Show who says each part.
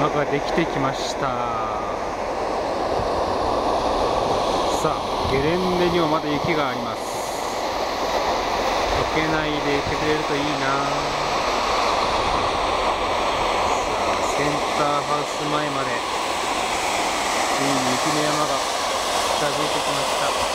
Speaker 1: 山ができてきました。さあゲレンデにはまだ雪があります。溶けないでいてくれるといいな。さあセンターハウス前までついに雪の山が近づいてきました。